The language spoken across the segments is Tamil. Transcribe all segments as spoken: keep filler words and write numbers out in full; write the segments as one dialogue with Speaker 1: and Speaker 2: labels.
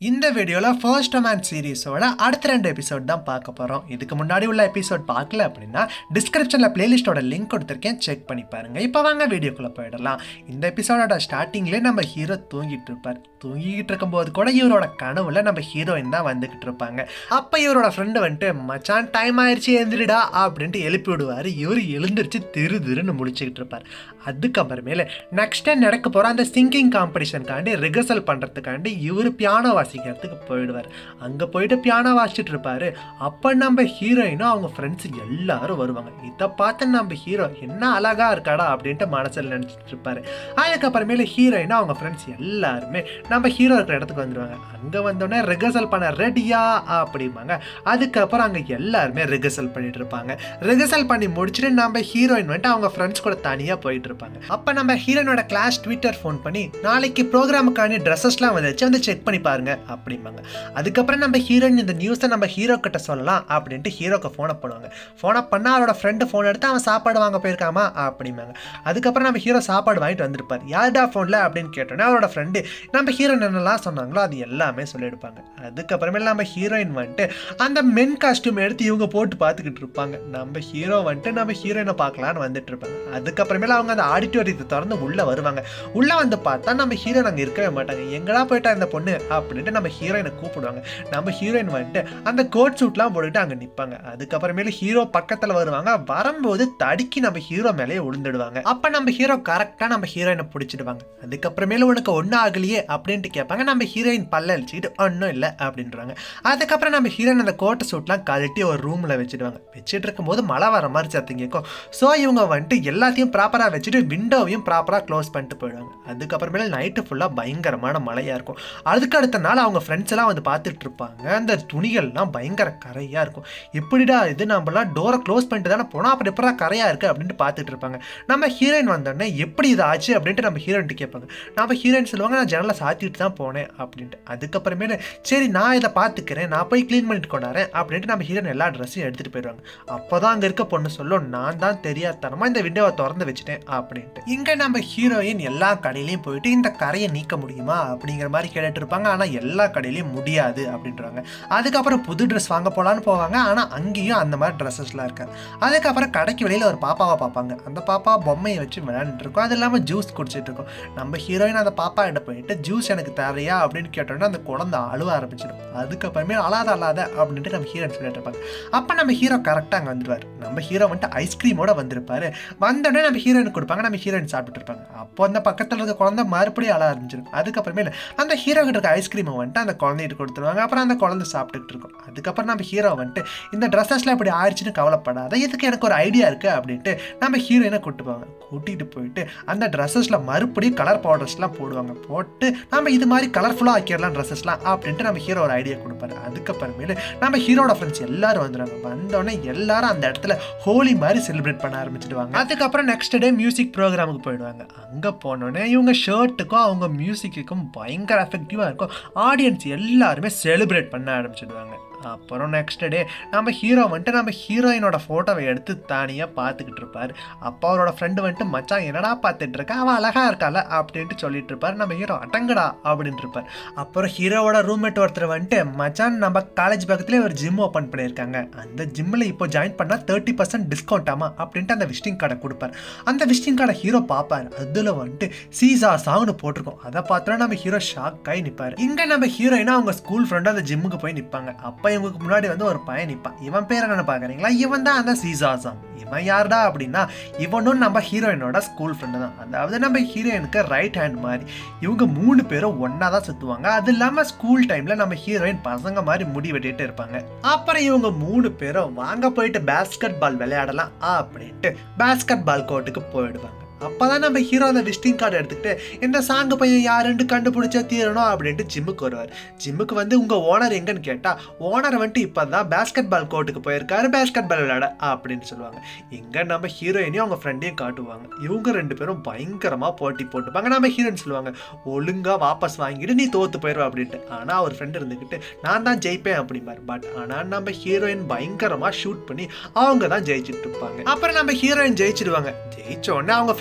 Speaker 1: இந்த வீடியோல ஃபர்ஸ்ட் ரொமான்ஸ் சீரிஸோட அடுத்த ரெண்டு எபிசோட் தான் பார்க்க போறோம். இதுக்கு முன்னாடி உள்ள எபிசோட் பார்க்கல அப்படின்னா டிஸ்கிரிப்ஷன்ல பிளேலிஸ்டோட லிங்க் கொடுத்துருக்கேன், செக் பண்ணி பாருங்க. இப்போ வாங்க வீடியோக்குள்ள போயிடலாம். இந்த எபிசோடோட ஸ்டார்டிங்லேயே நம்ம ஹீரோ தூங்கிட்டு இருப்பார். தூங்கிட்டு இருக்கும்போது கூட இவரோட கனவுல நம்ம ஹீரோயின் தான் வந்துகிட்டு இருப்பாங்க. அப்போ இவரோட ஃப்ரெண்டு வந்துட்டு மச்சான் டைம் ஆயிடுச்சு எழுந்திரிடா அப்படின்ட்டு எழுப்பி விடுவார். இவர் எழுந்திரிச்சு திரு திருன்னு முடிச்சுக்கிட்டு இருப்பார். அதுக்கப்புறமேல நெக்ஸ்ட் டைம் நடக்க போகிற அந்த சிங்கிங் காம்படிஷனுக்காண்டி ரிஹர்சல் பண்ணுறதுக்காண்டி இவர் பியானோ வாசிக்கிறதுக்கு போயிடுவார். அங்கே போயிட்டு பியானோ வாசிச்சுட்டு இருப்பார். அப்போ நம்ம ஹீரோயினும் அவங்க ஃப்ரெண்ட்ஸ் எல்லாரும் வருவாங்க. இதை பார்த்து நம்ம ஹீரோ என்ன அழகா இருக்காடா அப்படின்ட்டு மனசில் நினச்சிட்டு இருப்பாரு. அதுக்கப்புறமேல ஹீரோயினும் அவங்க ஃப்ரெண்ட்ஸ் எல்லாருமே நம்ம ஹீரோ இருக்கிற இடத்துக்கு வந்துடுவாங்க. அங்கே வந்தோடனே ரிஹர்சல் பண்ண ரெடியா அப்படிம்பாங்க. அதுக்கப்புறம் அங்கே எல்லாருமே ரிஹர்சல் பண்ணிட்டு இருப்பாங்க. ரிஹர்சல் பண்ணி முடிச்சுட்டு நம்ம ஹீரோயின் வந்துட்டு அவங்க ஃப்ரெண்ட்ஸ் கூட தனியாக போயிட்டு இருப்பாங்க. அப்போ நம்ம ஹீரோயினோட கிளாஸ் ட்விட்டர் ஃபோன் பண்ணி நாளைக்கு ப்ரோக்ராமுக்கான ட்ரெஸ்ஸஸ்லாம் வந்துச்சு வந்து செக் பண்ணி பாருங்க அப்படிம்பாங்க. அதுக்கப்புறம் நம்ம ஹீரோயின் இந்த நியூஸை நம்ம ஹீரோ கிட்ட சொல்லலாம் அப்படின்ட்டு ஹீரோக்கு ஃபோனை பண்ணுவாங்க. ஃபோனை பண்ணால் அவரோட ஃப்ரெண்டு ஃபோன் எடுத்து அவன் சாப்பாடு வாங்க போயிருக்காமா அப்படிம்பாங்க. அதுக்கப்புறம் நம்ம ஹீரோ சாப்பாடு வாங்கிட்டு வந்திருப்பார். யாருடா ஃபோனில் அப்படின்னு கேட்டோன்னே அவரோட ஃப்ரெண்டு நம்ம ஹீரோயின் என்னெல்லாம் சொன்னாங்களோ அது எல்லாமே சொல்லியிருப்பாங்க. அதுக்கப்புறமேல நம்ம ஹீரோயின் வந்துட்டு அந்த மென் காஸ்டியூம் எடுத்து இவங்க போட்டு பார்த்துக்கிட்டு இருப்பாங்க. நம்ம ஹீரோ வந்துட்டு நம்ம ஹீரோயினை பார்க்கலான்னு வந்துட்டு இருப்பாங்க. அதுக்கப்புறமேல அவங்க அந்த ஆடிட்டோரியத்தை திறந்து உள்ளே வருவாங்க. உள்ளே வந்து பார்த்தா நம்ம ஹீரோயின் அங்கே இருக்கவே மாட்டாங்க. எங்கடா போயிட்டா இந்த பொண்ணு அப்படின்ட்டு நம்ம ஹீரோயினை கூப்பிடுவாங்க. நம்ம ஹீரோயின் வந்துட்டு அந்த கோட் சூட்லாம் போட்டுட்டு அங்கே நிற்பாங்க. அதுக்கப்புறமேல ஹீரோ பக்கத்தில் வருவாங்க. வரும்போது தடுக்கி நம்ம ஹீரோ மேலேயே விழுந்துடுவாங்க. அப்போ நம்ம ஹீரோ கரெக்டாக நம்ம ஹீரோயினை பிடிச்சிடுவாங்க. அதுக்கப்புறமேல உனக்கு ஒன்றும் ஆகலையே அப்படின்ட்டு கேட்பாங்க. நம்ம ஹீரோயின் பல்ல அழிச்சிக்கிட்டு ஒன்றும் இல்லை அப்படின்றாங்க. அதுக்கப்புறம் நம்ம ஹீரோயின் அந்த கோட்டை சூட்லாம் கழட்டி ஒரு ரூமில் வச்சுடுவாங்க. வச்சுட்டு இருக்கும்போது மழை வர மாதிரி சத்தம் கேட்கும். ஸோ இவங்க வந்துட்டு எல்லாத்தையும் ப்ராப்பராக வச்சுட்டு விண்டோவையும் ப்ராப்பராக க்ளோஸ் பண்ணிட்டு போயிடுவாங்க. அதுக்கப்புறமேல நைட்டு ஃபுல்லாக பயங்கரமான மழையாக இருக்கும். அதுக்கு அடுத்த நாள் அவங்க ஃப்ரெண்ட்ஸ் எல்லாம் வந்து பார்த்துட்டு இருப்பாங்க. அந்த துணிகள்லாம் பயங்கர கரையாக இருக்கும். எப்படிடா இது, நம்மளாம் டோரை க்ளோஸ் பண்ணிட்டு தானே போனோம், அப்படி எப்படா கரையாக இருக்குது அப்படின்ட்டு பார்த்துட்டு இருப்பாங்க. நம்ம ஹீரோயின் வந்தோடனே எப்படி இது ஆச்சு அப்படின்ட்டு நம்ம ஹீரோயின்ட்டு கேட்பாங்க. நம்ம ஹீரோயின் சொல்லுவாங்க நான் ஜன்னலை சாத்திட்டு தான் போனேன் அப்படின்ட்டு. அதுக்கப்புறமேல சரி நான் இதை பார்த்துக்கிறேன், நான் போய் க்ளீன் பண்ணிட்டு கொண்டாறேன் அப்படின்ட்டு நம்ம ஹீரோயின் எல்லா ட்ரெஸ்ஸையும் எடுத்துகிட்டு போயிடுவாங்க. அப்போ தான் அங்கே இருக்க பொண்ணு சொல்லும் நான் தான் தெரியாதனமாக இந்த விண்டோவை திறந்து வச்சுட்டேன் அப்படின்ட்டு. இங்கே நம்ம ஹீரோயின் எல்லா கடையிலையும் போயிட்டு இந்த கரையை நீக்க முடியுமா அப்படிங்கிற மாதிரி கேட்டுட்டு இருப்பாங்க. ஆனால் எல்லா கடையிலையும் முடியாது அப்படின்றாங்க. அதுக்கப்புறம் புது ட்ரெஸ் வாங்க போகலான்னு போவாங்க. ஆனால் அங்கேயும் அந்த மாதிரி ட்ரெஸ்ஸஸ்லாம் இருக்காது. அதுக்கப்புறம் கடைக்கு வெளியில் ஒரு பாப்பாவை பார்ப்பாங்க. அந்த பாப்பா பொம்மையை வச்சு விளையாண்டுட்டு இருக்கும். அது இல்லாமல் ஜூஸ் குடிச்சிட்டு இருக்கும். நம்ம ஹீரோயின் அந்த பாப்பா கிட்ட போயிட்டு ஜூஸ் எனக்கு தரையா அப்படின்னு கேட்டோன்னா அந்த குழந்தை அழுவ ஆரம்பிச்சிடும். அதுக்கப்புறமே அழாத அழாத அப்படின்ட்டு நம்ம ஹீரோயின் சொல்லிட்டு இருப்பாங்க. அப்போ நம்ம ஹீரோ கரெக்டாக அங்கே வந்துடுவார். நம்ம ஹீரோ வந்துட்டு ஐஸ்கிரீமோட வந்திருப்பாரு. வந்தோடனே நம்ம ஹீரோயின் கொடுப்பாங்க. நம்ம ஹீரோயின் சாப்பிட்டு இருப்பாங்க. அப்போ அந்த பக்கத்தில் இருக்க குழந்தை மறுபடியும் அழ ஆரம்பிச்சிடும். அதுக்கப்புறமேல அந்த ஹீரோ கிட்ட இருக்க ஐஸ்கிரீமை வந்துட்டு அந்த குழந்தைகிட்ட கொடுத்துருவாங்க. அப்புறம் அந்த குழந்தை சாப்பிட்டுட்டு இருக்கும். அதுக்கப்புறம் நம்ம ஹீரோ வந்துட்டு இந்த ட்ரெஸ்ஸஸ்லாம் இப்படி ஆயிடுச்சுன்னு கவலைப்படாத, இதுக்கு எனக்கு ஒரு ஐடியா இருக்குது அப்படின்ட்டு நம்ம ஹீரோயினை கூப்பிட்டு போவாங்க. கூட்டிகிட்டு போயிட்டு அந்த ட்ரெஸ்ஸஸில் மறுபடியும் கலர் பவுடர்ஸ்லாம் போடுவாங்க. போட்டு நம்ம இது மாதிரி கலர்ஃபுல்லாக ஆக்கிடலாம் ட்ரெஸ்ஸஸ்லாம் அப்படின்ட்டு நம்ம ஹீரோ ஒரு ஐடியா கொடுப்பாரு. அதுக்கப்புறமேல நம்ம ஹீரோட ஃப்ரெண்ட்ஸ் எல்லாரும் வந்துடுவாங்க. வந்தோடனே எல்லாரும் அந்த இடத்துல ஹோலி மாதிரி செலிப்ரேட் பண்ண ஆரம்பிச்சிடுவாங்க. அதுக்கப்புறம் நெக்ஸ்ட் டே மியூசிக் ப்ரோக்ராமுக்கு போயிடுவாங்க. அங்கே போனோடனே இவங்க ஷர்ட்டுக்கும் அவங்க மியூசிக்குக்கும் பயங்கர எஃபெக்டிவாக இருக்கும். ஆடியன்ஸ் எல்லாருமே செலிப்ரேட் பண்ண ஆரம்பிச்சிடுவாங்க. அப்புறம் நெக்ஸ்ட் டே நம்ம ஹீரோ வந்துட்டு நம்ம ஹீரோயினோட ஃபோட்டோவை எடுத்து தனியாக பார்த்துக்கிட்டு இருப்பார். அப்போ அவரோட ஃப்ரெண்டு வந்துட்டு மச்சான் என்னடா பார்த்துட்டு இருக்கா, அவள் அழகாக இருக்கால அப்படின்ட்டு சொல்லிட்டு இருப்பார். நம்ம ஹீரோ அடங்கடா அப்படின்ட்டு இருப்பார். அப்புறம் ஹீரோவோட ரூம்மேட் ஒருத்தர் வந்துட்டு மச்சான் நம்ம காலேஜ் பக்கத்துலேயே ஒரு ஜிம் ஓப்பன் பண்ணியிருக்காங்க, அந்த ஜிம்மில் இப்போ ஜாயின் பண்ணால் தேர்ட்டி பர்சன்ட் டிஸ்கவுண்ட் ஆமா அப்படின்ட்டு அந்த விசிட்டிங் கார்டை கொடுப்பார். அந்த விசிட்டிங் கார்டை ஹீரோ பார்ப்பார். அதில் வந்துட்டு சீசா சாங்னு போட்டிருக்கோம். அதை பார்த்தோன்னா நம்ம ஹீரோ ஷாக் ஆகி நிற்பார். இங்கே நம்ம ஹீரோயினா அவங்க ஸ்கூல் ஃப்ரெண்டு அந்த ஜிம்முக்கு போய் நிற்பாங்க. அப்போ இவங்களுக்கு முன்னாடி வந்து ஒரு பையன் நிற்பான். இவன் பேர் என்னன்னு பார்க்குறீங்களா, இவன் தான் அந்த சீசாசாம். இவன் யாருடா அப்படின்னா இவனும் நம்ம ஹீரோயினோட ஸ்கூல் ஃப்ரெண்டு தான். அதாவது நம்ம ஹீரோயினுக்கு ரைட் ஹேண்ட் மாதிரி. இவங்க மூணு பேரும் ஒன்னா தான் சுற்றுவாங்க. அது இல்லாமல் ஸ்கூல் டைமில் நம்ம ஹீரோயின் பசங்க மாதிரி முடி வெட்டிட்டு இருப்பாங்க. அப்புறம் இவங்க மூணு பேரும் வாங்க போயிட்டு பேஸ்கெட் பால் விளையாடலாம் அப்படின்ட்டு பேஸ்கெட் பால் கோர்ட்டுக்கு போயிடுவாங்க. அப்போதான் நம்ம ஹீரோ அந்த விசிட்டிங் கார்டு எடுத்துக்கிட்டு இந்த சாங்கு பையன் யாருன்னு கண்டுபிடிச்சா தீரணும் அப்படின்ட்டு ஜிம்முக்கு வருவார். ஜிம்முக்கு வந்து உங்கள் ஓனர் எங்கன்னு கேட்டால் ஓனர் வந்துட்டு இப்போ தான் பேஸ்கெட் பால் கோர்ட்டுக்கு போயிருக்காரு பேஸ்கெட் பால் விளையாட அப்படின்னு சொல்லுவாங்க. இங்கே நம்ம ஹீரோயினையும் அவங்க ஃப்ரெண்டையும் காட்டுவாங்க. இவங்க ரெண்டு பேரும் பயங்கரமாக போட்டி போட்டுப்பாங்க. நம்ம ஹீரோயின் சொல்லுவாங்க ஒழுங்காக வாபஸ் வாங்கிட்டு நீ தோற்று போயிடுவா அப்படின்ட்டு. ஆனால் அவர் ஃப்ரெண்டு இருந்துக்கிட்டு நான் தான் ஜெயிப்பேன் அப்படிம்பார். பட் ஆனால் நம்ம ஹீரோயின் பயங்கரமாக ஷூட் பண்ணி அவங்க தான் ஜெயிச்சுட்டு இருப்பாங்க. அப்புறம் நம்ம ஹீரோயின் ஜெயிச்சிடுவாங்க. ஜெயிச்ச உடனே அவங்க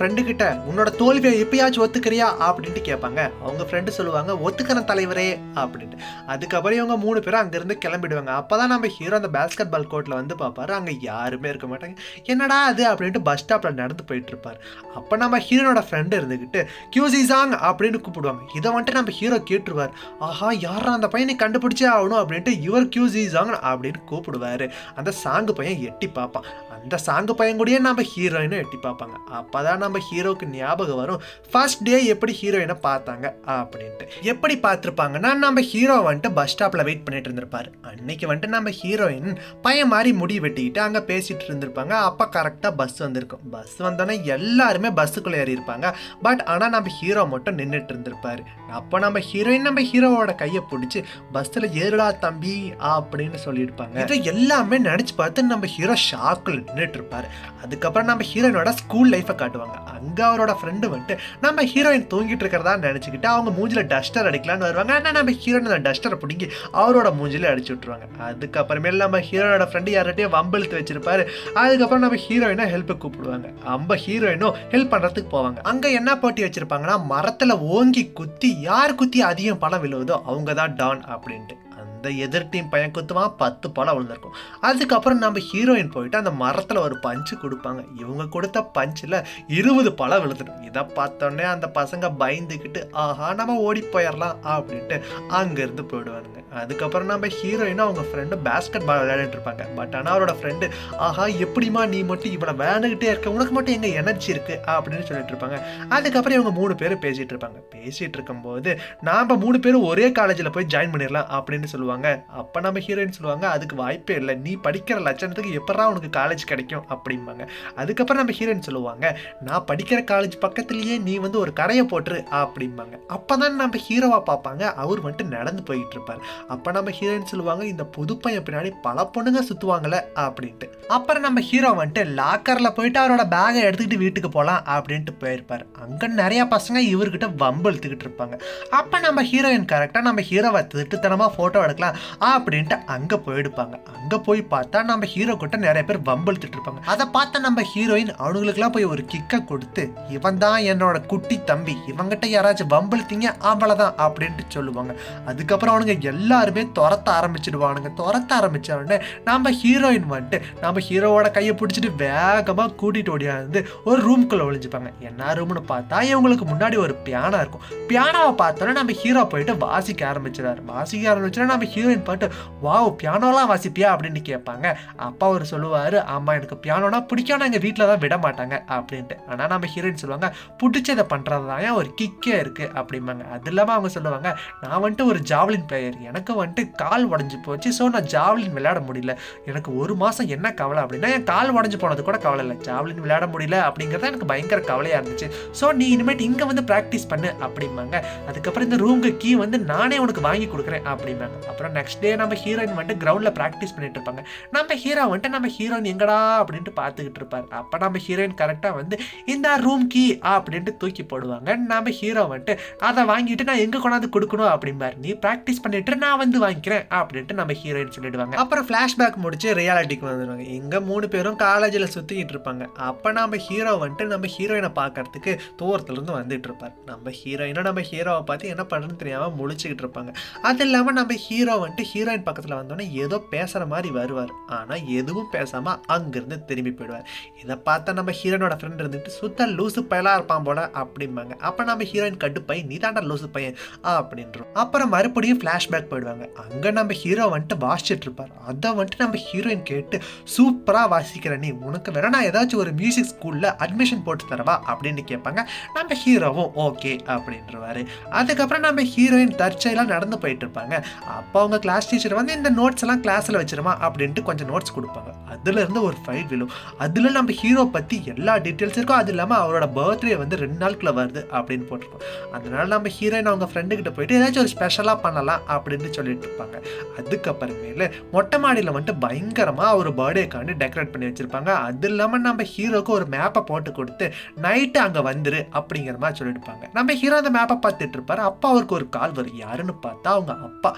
Speaker 1: ஃப்ரெண்டு கிட்ட உன்னோட தோல்வியை எப்பயாச்சும் ஒத்துக்கிறியா அப்படின்ட்டு கேட்பாங்க. அவங்க ஃப்ரெண்டு சொல்லுவாங்க ஒத்துக்கிறேன் தலைவரே அப்படின்ட்டு. அதுக்கப்புறம் இவங்க மூணு பேரும் அங்கிருந்து கிளம்பிடுவாங்க. அப்பதான் நம்ம ஹீரோ அந்த பேஸ்கெட் பால் கோர்ட்ல வந்து பார்ப்பாரு. அங்க யாருமே இருக்க மாட்டாங்க. என்னடா அது அப்படின்ட்டு பஸ் ஸ்டாப்ல நடந்து போயிட்டு இருப்பாரு. அப்ப நம்ம ஹீரோனோட ஃப்ரெண்டு இருந்துகிட்டு கியூசி சாங் அப்படின்னு கூப்பிடுவாங்க. இதை வந்துட்டு நம்ம ஹீரோ கேட்டுருவார். ஆஹா யாரா அந்த பையனை கண்டுபிடிச்சே ஆகணும் அப்படின்ட்டு இவர் கியூசி சாங் அப்படின்னு கூப்பிடுவாரு. அந்த சாங்கு பையன் எட்டி பார்ப்பான். அந்த சாங்கு பையன் கூடயே நம்ம ஹீரோயினும் எட்டி பார்ப்பாங்க. அப்பதான் நம்ம ஹீரோக்கு ஞாபகம் வரும் ஃபர்ஸ்ட் டே எப்படி ஹீரோயினை பார்த்தாங்க அப்படின்ட்டு. எப்படி பார்த்துருப்பாங்கன்னா நம்ம ஹீரோ வந்துட்டு பஸ் ஸ்டாப்ல வெயிட் பண்ணிட்டு இருந்திருப்பாரு. அன்னைக்கு வந்துட்டு நம்ம ஹீரோயின் பையன் மாதிரி முடி வெட்டிக்கிட்டு அங்க பேசிட்டு இருந்திருப்பாங்க. அப்ப கரெக்டா பஸ் வந்திருக்கும். பஸ் வந்தோடனே எல்லாருமே பஸ்ஸுக்குள்ள ஏறி இருப்பாங்க. பட் ஆனா நம்ம ஹீரோ மட்டும் நின்றுட்டு இருந்திருப்பாரு. அப்போ நம்ம ஹீரோயின் நம்ம ஹீரோவோட கையை பிடிச்சி பஸ்ல ஏறுடா தம்பி அப்படின்னு சொல்லியிருப்பாங்க. இது எல்லாமே நினைச்சு பார்த்து நம்ம ஹீரோ ஷாக்கில் நின்றுட்டு இருப்பாரு. அதுக்கப்புறம் நம்ம ஹீரோயினோட ஸ்கூல் லைஃபை காட்டுவாங்க. அங்க அவரோட ஃப்ரெண்டு வந்துட்டு நம்ம ஹீரோயின் தூங்கிட்டு இருக்கிறதா நினைச்சுக்கிட்டு அவங்க மூஞ்சில டஸ்டர் அடிக்கலான்னு வருவாங்க. ஆனால் நம்ம ஹீரோயின் அந்த டஸ்டரை பிடிங்கி அவரோட மூஞ்சில அடிச்சு விட்டுருவாங்க. அதுக்கப்புறமேல நம்ம ஹீரோனோட ஃப்ரெண்டு யார்கிட்டயும் வம்பிழுத்து வச்சிருப்பாரு. அதுக்கப்புறம் நம்ம ஹீரோயினை ஹெல்ப் கூப்பிடுவாங்க. நம்ம ஹீரோயினும் ஹெல்ப் பண்றதுக்கு போவாங்க. அங்க என்ன போட்டி வச்சிருப்பாங்கன்னா மரத்துல ஓங்கி குத்தி யார் குத்தி அதிகம் பணம் விழுவுதோ அவங்க தான் டான் அப்படின்ட்டு. அந்த எதிர் டீம் பையன் குத்துவான், பத்து பழம் விழுந்திருக்கும். அதுக்கப்புறம் நம்ம ஹீரோயின் போயிட்டு அந்த மரத்துல ஒரு பஞ்சு கொடுப்பாங்க. இவங்க கொடுத்த பஞ்சில் இருபது பழம் விழுந்துடும். இதை பார்த்தோன்னே அந்த பசங்க பயந்துக்கிட்டு ஆஹா நம்ம ஓடி போயிடலாம் அப்படின்ட்டு அங்கிருந்து போயிடுவானுங்க. அதுக்கப்புறம் நம்ம ஹீரோயினும் அவங்க ஃப்ரெண்டு பேஸ்கெட் பால் விளையாடிட்டு இருப்பாங்க. பட் ஆனால் அவரோட ஃப்ரெண்டு ஆஹா எப்படிமா நீ மட்டும் இவனை விளையாண்டுக்கிட்டே இருக்க, உனக்கு மட்டும் எங்க எனர்ஜி இருக்கு அப்படின்னு சொல்லிட்டு இருப்பாங்க. அதுக்கப்புறம் இவங்க மூணு பேரும் பேசிட்டு இருப்பாங்க. பேசிட்டு இருக்கும்போது நாம மூணு பேரும் ஒரே காலேஜில் போய் ஜாயின் பண்ணிடலாம் அப்படின்னு சொல்லுவாங்க. அப்ப நம்ம ஹீரோயின் சொல்லுவாங்க அதுக்கு வாய்ப்பே இல்லை, நீ படிக்கிற லட்சணத்துக்கு எப்படா உனக்கு காலேஜ் கிடைக்கும் அப்படிம்பாங்க. அதுக்கப்புறம் நம்ம ஹீரோயின் சொல்லுவாங்க நான் படிக்கிற காலேஜ் பக்கத்துலயே நீ வந்து ஒரு கடையை போட்டுரு அப்படிம்பாங்க. அப்பதான் நம்ம ஹீரோவா பார்ப்பாங்க. அவர் வந்துட்டு நடந்து போயிட்டு இருப்பாரு. அப்ப நம்ம ஹீரோயின் சொல்லுவாங்க இந்த புது பையன் பின்னாடி பல பொண்ணுங்க சுத்துவாங்கல்ல அப்படின்ட்டு. அப்புறம் நம்ம ஹீரோ வந்துட்டு லாக்கர்ல போயிட்டு அவரோட பேகை எடுத்துக்கிட்டு வீட்டுக்கு போகலாம் அப்படின்ட்டு போயிருப்பாரு. அங்க நிறைய பசங்க இவர்கிட்ட வம்பு இழுத்துக்கிட்டு இருப்பாங்க. அப்ப நம்ம ஹீரோயின் கரெக்டா நம்ம ஹீரோவை திட்டுத்தனமா போட்டோ எடுக்கலாம் அப்படின்ட்டு அங்க போயிடுப்பாங்க. அங்க போய் பார்த்தா நம்ம ஹீரோ கிட்ட நிறைய பேர் வம்பு இழுத்துட்டு இருப்பாங்க. அதை பார்த்தா நம்ம ஹீரோயின் அவனுங்களுக்குலாம் போய் ஒரு கிக்க கொடுத்து இவன் தான் என்னோட குட்டி தம்பி, இவங்கிட்ட யாராச்சும் வம்பு இழுத்தீங்க அவ்வளவுதான் அப்படின்ட்டு சொல்லுவாங்க. அதுக்கப்புறம் அவனுங்க எல்லாருமே துரத்த ஆரம்பிச்சிடுவானுங்க. துரத்த ஆரம்பிச்ச உடனே நம்ம ஹீரோயின் வந்துட்டு நம்ம ஹீரோவோட கையை பிடிச்சிட்டு வேகமா கூட்டிட்டு ஓடியாந்து ஒரு ரூம்குள்ள ஒளிஞ்சுப்பாங்க. என்ன ரூம்னு பார்த்தா இவங்களுக்கு முன்னாடி ஒரு பியானோ இருக்கும். பியானோவை பார்த்தோன்னா நம்ம ஹீரோ போயிட்டு வாசிக்க ஆரம்பிச்சிடாரு. வாசிக்க ஆரம்பிச்சோன்னா நம்ம ஹீரோயின் பாட்டு வாவ் பியானோலாம் வாசிப்பியா அப்படின்னு கேட்பாங்க. அப்பா அவர் சொல்லுவாரு ஆமா எனக்கு பியானோனா பிடிக்கும், நான் எங்க வீட்டில் தான் விட மாட்டாங்க அப்படின்ட்டு. ஆனால் நம்ம ஹீரோயின் சொல்லுவாங்க பிடிச்சதை பண்றது தான் ஒரு கிக்கே இருக்கு அப்படிம்பாங்க. அது இல்லாமல் அவங்க சொல்லுவாங்க நான் வந்துட்டு ஒரு ஜாவலின் பிளேயர், எனக்கு வந்துட்டு கால் உடஞ்சி போச்சு, ஸோ நான் ஜாவலின் விளையாட முடியல, எனக்கு ஒரு மாதம் என்ன கவலை அப்படின்னா என் கால் உடஞ்சி போனது கூட கவலை இல்லை, ஜாவலின் விளையாட முடியல அப்படிங்கிறத எனக்கு பயங்கர கவலையாக இருந்துச்சு, ஸோ நீ இனிமேட்டு இங்கே வந்து ப்ராக்டிஸ் பண்ணு அப்படிம்பாங்க. அதுக்கப்புறம் இந்த ரூமுக்கு கீ வந்து நானே உனக்கு வாங்கி கொடுக்குறேன் அப்படிம்பாங்க. அப்புறம் நெக்ஸ்ட் டே நம்ம ஹீரோயின் வந்துட்டு கிரவுண்டில் ப்ராக்டிஸ் பண்ணிட்டு இருப்பாங்க. நம்ம ஹீரோ வந்துட்டு நம்ம ஹீரோயின் எங்கடா அப்படின்ட்டு பார்த்துக்கிட்டு இருப்பார். அப்போ நம்ம ஹீரோயின் கரெக்டாக வந்து இந்த ரூம் கீ அப்படின்ட்டு தூக்கி போடுவாங்க. நம்ம ஹீரோ வந்துட்டு அதை வாங்கிட்டு நான் எங்கே கொண்டாந்து கொடுக்கணும் அப்படிம்பார். நீ ப்ராக்டிஸ் பண்ணிட்டு நான் வந்து வாங்கிக்கிறேன் அப்படின்ட்டு நம்ம ஹீரோயின் சொல்லிடுவாங்க. அப்புறம் ஃப்ளாஷ்பேக் முடிச்சு ரியாலிட்டிக்கு வந்துடுவாங்க. எங்க மூணு பேரும் காலேஜில் சுற்றிக்கிட்டு இருப்பாங்க. அப்போ நம்ம ஹீரோ வந்துட்டு நம்ம ஹீரோயினை பார்க்கறதுக்கு தூரத்துலேருந்து வந்துட்டு இருப்பார். நம்ம ஹீரோயினை நம்ம ஹீரோவை பார்த்து என்ன பண்ணுறதுன்னு தெரியாமல் முழிச்சுக்கிட்டு இருப்பாங்க. அது இல்லாமல் நம்ம ஹீரோ வந்துட்டு ஹீரோயின் பக்கத்தில் வந்தோடனே ஏதோ பேசுகிற மாதிரி வருவார். ஆனால் எதுவும் பேசாமல் அங்கேருந்து திரும்பி போயிடுவார். இதை பார்த்தா நம்ம ஹீரோனோட ஃப்ரெண்ட் இருந்துட்டு சுத்த லூசு பயலாக இருப்பான் போல அப்படிம்பாங்க. அப்போ நம்ம ஹீரோயின் கட்டுப்பை நீ தாண்டா லூசு பையன் அப்படின்றோம். அப்புறம் மறுபடியும் ஃப்ளாஷ்பேக் போயிடுவாங்க. அங்கே நம்ம ஹீரோ வந்துட்டு வாசிச்சுட்டு இருப்பார். அதை வந்துட்டு நம்ம ஹீரோயின் கேட்டு சூப்பராக வாசிக்கிற நீ, உனக்கு வேணா நான் ஏதாச்சும் ஒரு மியூசிக் ஸ்கூலில் அட்மிஷன் போட்டு தரவா அப்படின்னு கேட்பாங்க. நம்ம ஹீரோவும் ஓகே அப்படின்றவாரு. அதுக்கப்புறம் நம்ம ஹீரோயின் தற்செயலாக நடந்து போயிட்டு இருப்பாங்க. அப்போ அவங்க கிளாஸ் டீச்சர் வந்து இந்த நோட்ஸ் எல்லாம் கிளாஸில் வச்சிருமா அப்படின்ட்டு கொஞ்சம் நோட்ஸ் கொடுப்பாங்க. அதுல இருந்து ஒரு ஃபைல் விழும். அதுல நம்ம ஹீரோ பற்றி எல்லா டீட்டெயில்ஸ் இருக்கும். அது இல்லாமல் அவரோட பர்த்டே வந்து ரெண்டு நாளுக்குள்ள வருது அப்படின்னு போட்டிருக்கோம். அதனால நம்ம ஹீரோயின் அவங்க ஃப்ரெண்டு கிட்ட போயிட்டு ஏதாச்சும் ஒரு ஸ்பெஷலாக பண்ணலாம் அப்படின்னு சொல்லிட்டு இருப்பாங்க. அதுக்கப்புறமேல மொட்டை மாடியில் வந்துட்டு பயங்கரமாக ஒரு பர்த்டேக்காண்டி டெக்கரேட் பண்ணி வச்சிருப்பாங்க. அது இல்லாமல் நம்ம ஹீரோக்கு ஒரு மேப்பை போட்டு கொடுத்து நைட்டு அங்கே வந்துரு அப்படிங்கிற மாதிரி சொல்லியிருப்பாங்க. நம்ம ஹீரோ அந்த மேப்பை பார்த்துட்டு இருப்பாரு. அப்பா அவருக்கு ஒரு கால் வரும். யாருன்னு பார்த்தா அவங்க அப்பா. அப்புறம் நம்ம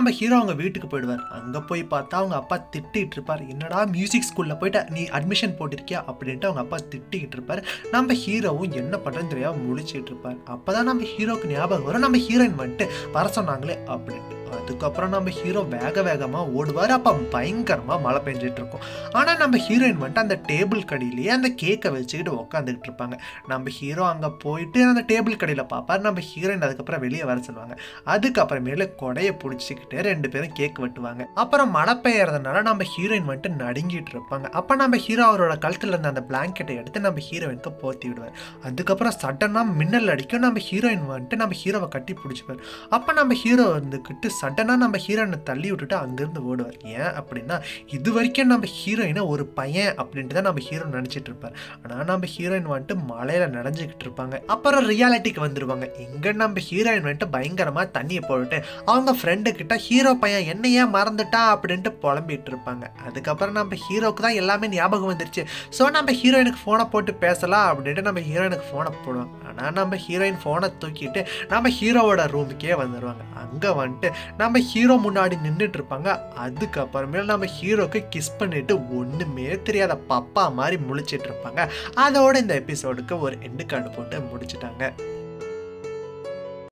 Speaker 1: நம்ம ஹீரோ அவங்க வீட்டுக்கு போயிடுவார். அங்கே போய் பார்த்தா அவங்க அப்பா திட்டிகிட்டு இருப்பார். என்னடா மியூசிக் ஸ்கூலில் போயிட்டு நீ அட்மிஷன் போட்டிருக்கியா அப்படின்ட்டு அவங்க அப்பா திட்டிக்கிட்டு இருப்பார். நம்ம ஹீரோவும் என்ன பண்ணுறதுன்னு தெரியாமல் முழிச்சிட்டு இருப்பார். அப்போ தான் நம்ம ஹீரோக்கு ஞாபகம் வரும், நம்ம ஹீரோயின் வந்துட்டு வர சொன்னாங்களே அப்படின்ட்டு. அதுக்கப்புறம் நம்ம ஹீரோ வேக வேகமாக ஓடுவார். அப்போ பயங்கரமாக மழை பெஞ்சிட்டு இருக்கும். ஆனால் நம்ம ஹீரோயின் வந்துட்டு அந்த டேபிள் கடையிலேயே அந்த கேக்கை வச்சுக்கிட்டு உட்காந்துக்கிட்டு இருப்பாங்க. நம்ம ஹீரோ அங்கே போயிட்டு அந்த டேபிள் கடையில் பார்ப்பார். நம்ம ஹீரோயின் அதுக்கப்புறம் வெளியே வர சொல்லுவாங்க. அதுக்கப்புறமேல கொடையை பிடிச்சிக்கிட்டு ரெண்டு பேரும் கேக் வெட்டுவாங்க. அப்புறம் மழை பெய்யறதுனால நம்ம ஹீரோயின் வந்துட்டு நடுங்கிட்டு இருப்பாங்க. அப்போ நம்ம ஹீரோ அவரோட கழுத்தில் இருந்த அந்த பிளாங்கெட்டை எடுத்து நம்ம ஹீரோயினுக்கு போத்தி விடுவார். அதுக்கப்புறம் சடனாக மின்னல் அடிக்கும். நம்ம ஹீரோயின் வந்துட்டு நம்ம ஹீரோவை கட்டி பிடிச்சிப்பார். அப்போ நம்ம ஹீரோ வந்துக்கிட்டு சடனாக நம்ம ஹீரோயினை தள்ளி விட்டுட்டு அங்கேருந்து ஓடுவார். ஏன் அப்படின்னா இது வரைக்கும் நம்ம ஹீரோயினை ஒரு பையன் அப்படின்ட்டு தான் நம்ம ஹீரோ நினச்சிட்டு இருப்பார். ஆனால் நம்ம ஹீரோயின் வந்துட்டு மழையில் நனைஞ்சிக்கிட்டு இருப்பாங்க. அப்புறம் ரியாலிட்டிக்கு வந்துடுவாங்க. எங்கே நம்ம ஹீரோயின் வந்துட்டு பயங்கரமாக தண்ணியை போட்டுட்டு அவங்க ஃப்ரெண்டு கிட்ட ஹீரோ பையன் என்னையே மறந்துட்டா அப்படின்ட்டு புலம்பிட்டு இருப்பாங்க. அதுக்கப்புறம் நம்ம ஹீரோக்கு தான் எல்லாமே ஞாபகம் வந்துருச்சு. ஸோ நம்ம ஹீரோயினுக்கு ஃபோனை போட்டு பேசலாம் அப்படின்ட்டு நம்ம ஹீரோயினுக்கு ஃபோனை போடுவோம். ஆனால் நம்ம ஹீரோயின் ஃபோனை தூக்கிட்டு நம்ம ஹீரோவோட ரூமுக்கே வந்துடுவாங்க. அங்கே வந்துட்டு நம்ம ஹீரோ முன்னாடி நின்றுட்டு இருப்பாங்க. அதுக்கப்புறமே நம்ம ஹீரோக்கு கிஸ் பண்ணிட்டு ஒன்றுமே தெரியாத பப்பா மாதிரி முழிச்சிட்டு இருப்பாங்க. அதோட இந்த எபிசோடுக்கு ஒரு எண்டு கார்டு போட்டு முடிச்சுட்டாங்க.